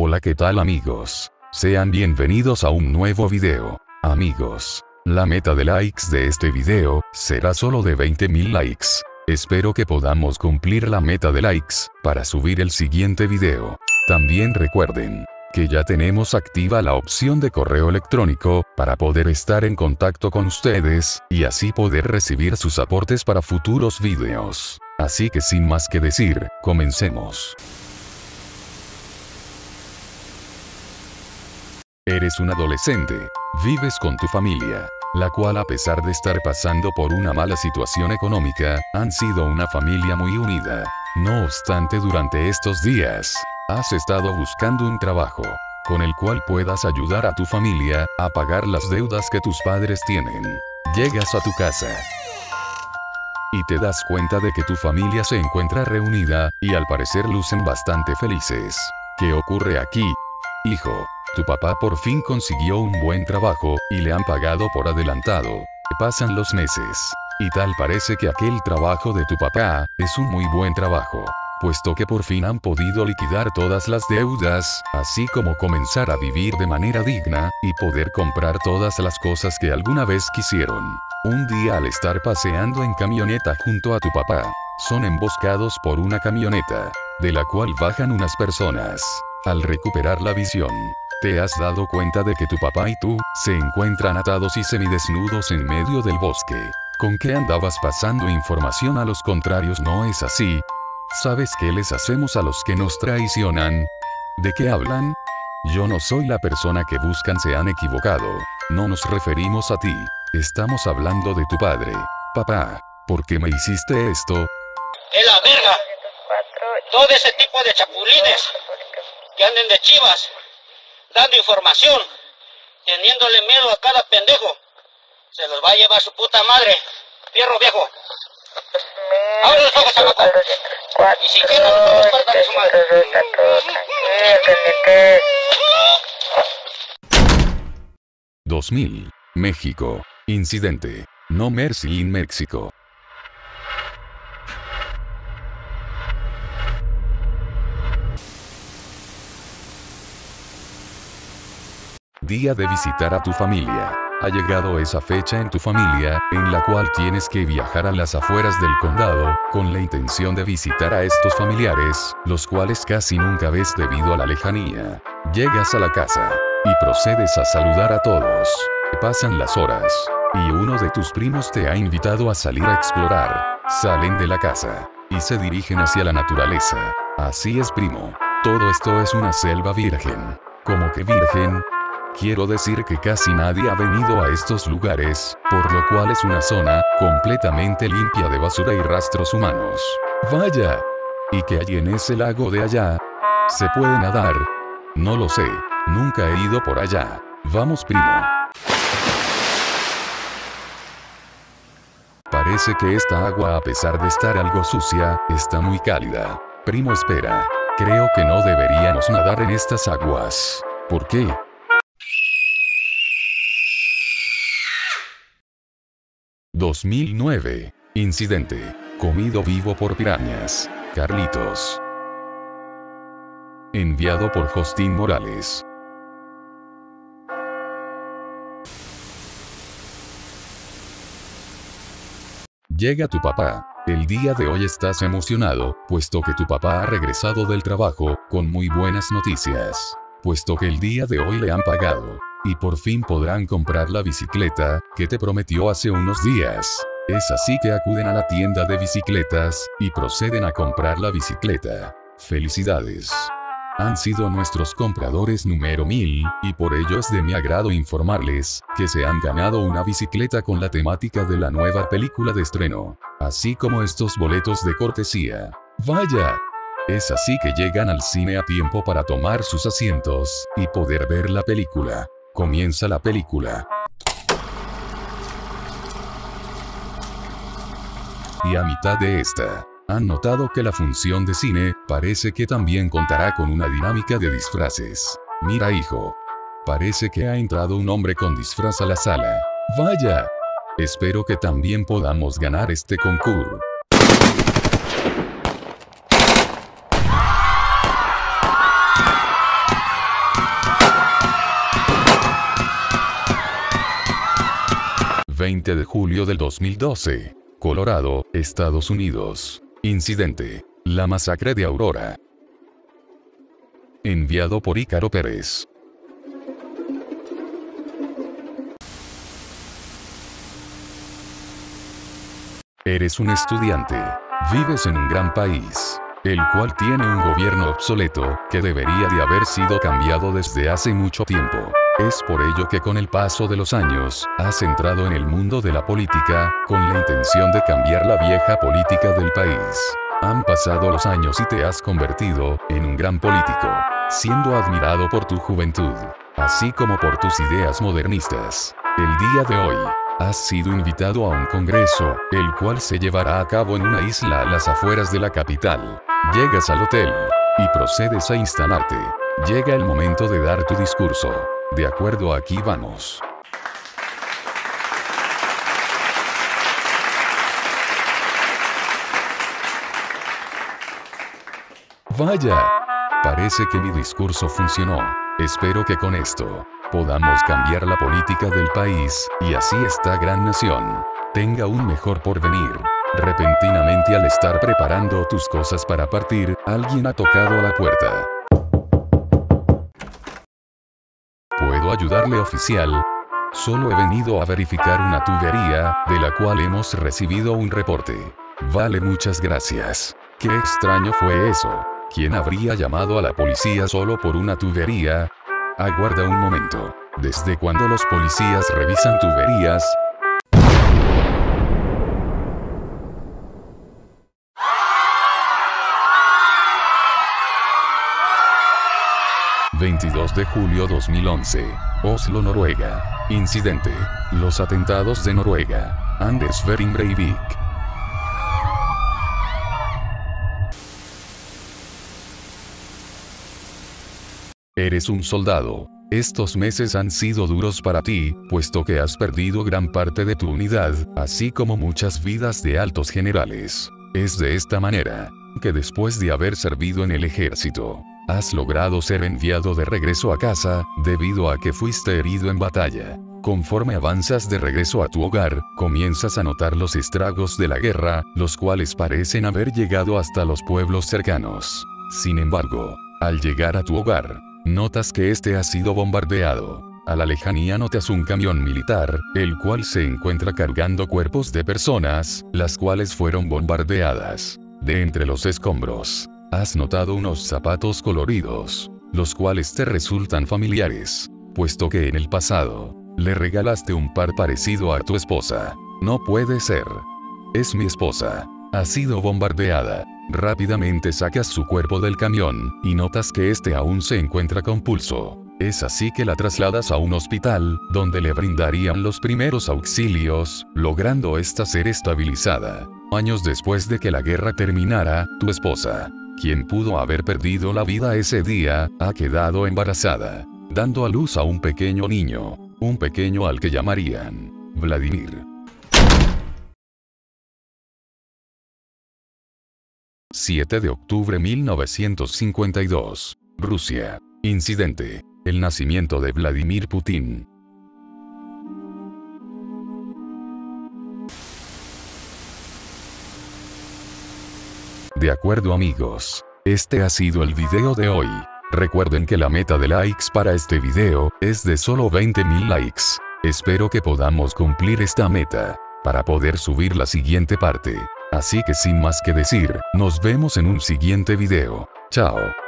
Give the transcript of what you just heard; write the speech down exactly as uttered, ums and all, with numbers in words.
Hola, ¿qué tal amigos? Sean bienvenidos a un nuevo video. Amigos, la meta de likes de este video será solo de veinte mil likes. Espero que podamos cumplir la meta de likes para subir el siguiente video. También recuerden que ya tenemos activa la opción de correo electrónico para poder estar en contacto con ustedes y así poder recibir sus aportes para futuros videos. Así que sin más que decir, comencemos. Eres un adolescente, vives con tu familia, la cual a pesar de estar pasando por una mala situación económica, han sido una familia muy unida. No obstante, durante estos días, has estado buscando un trabajo, con el cual puedas ayudar a tu familia a pagar las deudas que tus padres tienen. Llegas a tu casa y te das cuenta de que tu familia se encuentra reunida, y al parecer lucen bastante felices. ¿Qué ocurre aquí? Hijo, tu papá por fin consiguió un buen trabajo, y le han pagado por adelantado. Pasan los meses, y tal parece que aquel trabajo de tu papá es un muy buen trabajo, puesto que por fin han podido liquidar todas las deudas, así como comenzar a vivir de manera digna, y poder comprar todas las cosas que alguna vez quisieron. Un día, al estar paseando en camioneta junto a tu papá, son emboscados por una camioneta, de la cual bajan unas personas. Al recuperar la visión, te has dado cuenta de que tu papá y tú se encuentran atados y semidesnudos en medio del bosque. ¿Con qué andabas pasando información a los contrarios? ¿No es así? ¿Sabes qué les hacemos a los que nos traicionan? ¿De qué hablan? Yo no soy la persona que buscan, se han equivocado. No nos referimos a ti. Estamos hablando de tu padre. Papá, ¿por qué me hiciste esto? ¡Es la verga! Todo ese tipo de chapulines que anden de chivas, dando información, teniéndole miedo a cada pendejo, se los va a llevar su puta madre. Fierro viejo. ¡Abre los ojos, chamaco! Y si quieren, los puertas de su madre. dos mil. México. Incidente. No Mercy in México. Día de visitar a tu familia. Ha llegado esa fecha en tu familia, en la cual tienes que viajar a las afueras del condado, con la intención de visitar a estos familiares, los cuales casi nunca ves debido a la lejanía. Llegas a la casa, y procedes a saludar a todos. Pasan las horas, y uno de tus primos te ha invitado a salir a explorar. Salen de la casa, y se dirigen hacia la naturaleza. Así es, primo. Todo esto es una selva virgen. ¿Cómo que virgen? Quiero decir que casi nadie ha venido a estos lugares, por lo cual es una zona completamente limpia de basura y rastros humanos. Vaya. ¿Y qué hay en ese lago de allá? ¿Se puede nadar? No lo sé. Nunca he ido por allá. Vamos, primo. Parece que esta agua, a pesar de estar algo sucia, está muy cálida. Primo, espera. Creo que no deberíamos nadar en estas aguas. ¿Por qué? dos mil nueve. Incidente. Comido vivo por pirañas. Carlitos. Enviado por Justin Morales. Llega tu papá. El día de hoy estás emocionado, puesto que tu papá ha regresado del trabajo, con muy buenas noticias. Puesto que el día de hoy le han pagado, y por fin podrán comprar la bicicleta que te prometió hace unos días. Es así que acuden a la tienda de bicicletas, y proceden a comprar la bicicleta. ¡Felicidades! Han sido nuestros compradores número mil, y por ello es de mi agrado informarles que se han ganado una bicicleta con la temática de la nueva película de estreno, así como estos boletos de cortesía. ¡Vaya! Es así que llegan al cine a tiempo para tomar sus asientos y poder ver la película. Comienza la película. Y a mitad de esta, han notado que la función de cine parece que también contará con una dinámica de disfraces. Mira, hijo. Parece que ha entrado un hombre con disfraz a la sala. ¡Vaya! Espero que también podamos ganar este concurso. veinte de julio del dos mil doce. Colorado, Estados Unidos. Incidente: la masacre de Aurora. Enviado por Ícaro Pérez. Eres un estudiante. Vives en un gran país, el cual tiene un gobierno obsoleto, que debería de haber sido cambiado desde hace mucho tiempo. Es por ello que con el paso de los años, has entrado en el mundo de la política, con la intención de cambiar la vieja política del país. Han pasado los años y te has convertido en un gran político, siendo admirado por tu juventud, así como por tus ideas modernistas. El día de hoy, has sido invitado a un congreso, el cual se llevará a cabo en una isla a las afueras de la capital. Llegas al hotel y procedes a instalarte. Llega el momento de dar tu discurso. De acuerdo, aquí vamos. Vaya, parece que mi discurso funcionó. Espero que con esto podamos cambiar la política del país, y así esta gran nación tenga un mejor porvenir. Repentinamente, al estar preparando tus cosas para partir, alguien ha tocado a la puerta. ¿Puedo ayudarle, oficial? Solo he venido a verificar una tubería, de la cual hemos recibido un reporte. Vale, muchas gracias. Qué extraño fue eso. ¿Quién habría llamado a la policía solo por una tubería? Aguarda un momento. ¿Desde cuándo los policías revisan tuberías? veintidós de julio dos mil once. Oslo, Noruega. Incidente: los atentados de Noruega. Anders Behring Breivik. Eres un soldado. Estos meses han sido duros para ti, puesto que has perdido gran parte de tu unidad, así como muchas vidas de altos generales. Es de esta manera que después de haber servido en el ejército, has logrado ser enviado de regreso a casa, debido a que fuiste herido en batalla. Conforme avanzas de regreso a tu hogar, comienzas a notar los estragos de la guerra, los cuales parecen haber llegado hasta los pueblos cercanos. Sin embargo, al llegar a tu hogar, notas que este ha sido bombardeado. A la lejanía notas un camión militar, el cual se encuentra cargando cuerpos de personas, las cuales fueron bombardeadas. De entre los escombros, has notado unos zapatos coloridos, los cuales te resultan familiares, puesto que en el pasado, le regalaste un par parecido a tu esposa. No puede ser. Es mi esposa. Ha sido bombardeada. Rápidamente sacas su cuerpo del camión, y notas que este aún se encuentra con pulso. Es así que la trasladas a un hospital, donde le brindarían los primeros auxilios, logrando esta ser estabilizada. Años después de que la guerra terminara, tu esposa, quien pudo haber perdido la vida ese día, ha quedado embarazada, dando a luz a un pequeño niño, un pequeño al que llamarían Vladimir. siete de octubre de mil novecientos cincuenta y dos. Rusia. Incidente: el nacimiento de Vladimir Putin. De acuerdo, amigos, este ha sido el video de hoy. Recuerden que la meta de likes para este video es de solo veinte mil likes. Espero que podamos cumplir esta meta para poder subir la siguiente parte. Así que sin más que decir, nos vemos en un siguiente video. Chao.